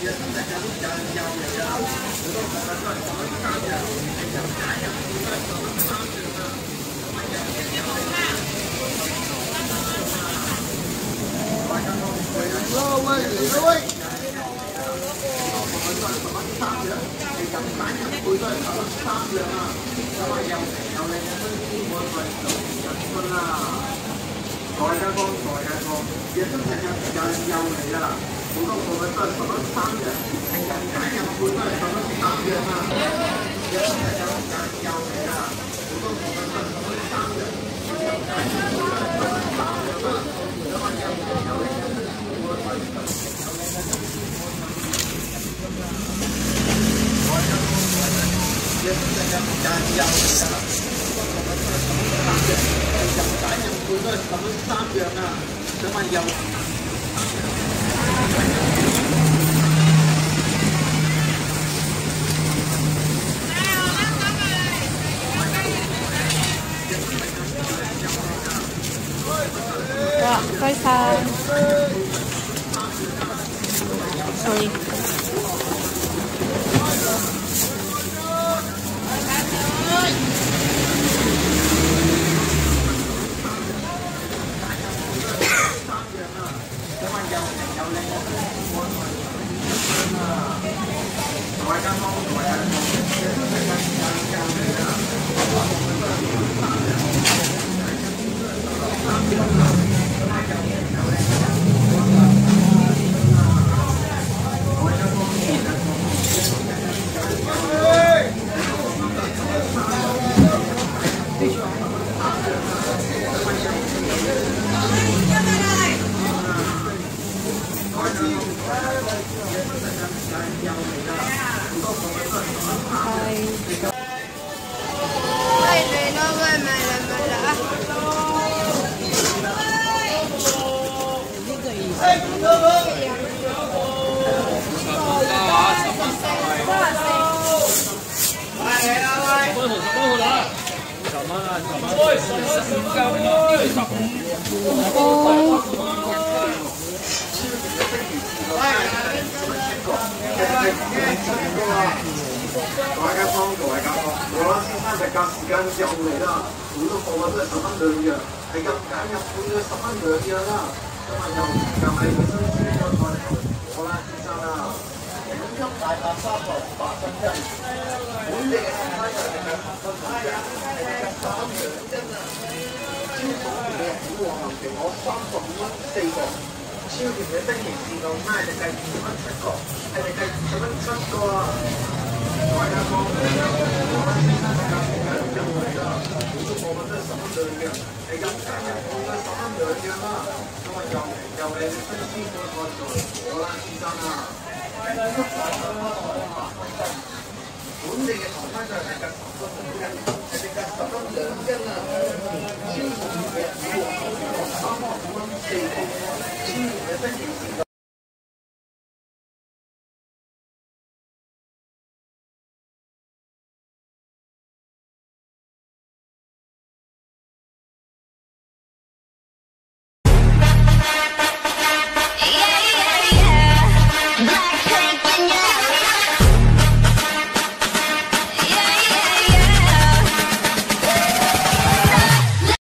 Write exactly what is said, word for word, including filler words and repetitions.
各位，各位。 三樣，其實揀人配都係得三樣啊，咁啊又平又靚嘅新鮮，我咪就入樽啦。在街坊，在街坊，夜深成日又又嚟㗎啦，好多貨品都係十蚊三樣，平日揀人配都係十蚊三樣啊。夜深成日又又嚟㗎啦，好多貨品都係十蚊三樣，平日揀人配都係十蚊三樣啊。咁啊又平又靚嘅新鮮，我咪就入樽啦。 夜深成日又又嚟㗎啦，三樣，日揀日配都係十蚊三樣啊！想問又哇，唔該晒 ，sorry。 各位街坊，各位街坊，我啦先生食價時間又嚟啦，好多貨物都係十蚊兩樣，係咁揀入款嘅十蚊兩樣啦。今日又又係個新鮮嘅菜頭，我啦先生啦，頂級大白沙頭八分一，本地嘅生蝦就係十分一樣，係得三兩斤啊！超重嘅虎王龍條我三十五蚊四個，超甜嘅冰淇淋試到咩就計二十蚊七個，係咪計二十蚊七個啊？ 各位街坊，我啦先生食價時間又嚟啦，好多貨品都係十蚊兩樣，係咁揀入貨嘅十蚊兩樣啦。咁啊又又靚嘅新鮮嘅菜菜，我啦先生啊，頂級大白蝦頭八分一，本地嘅台灣就係價十蚊兩斤，係價十蚊兩斤啊！超甜嘅虎王龍條三十五蚊四個，超甜嘅冰淇淋。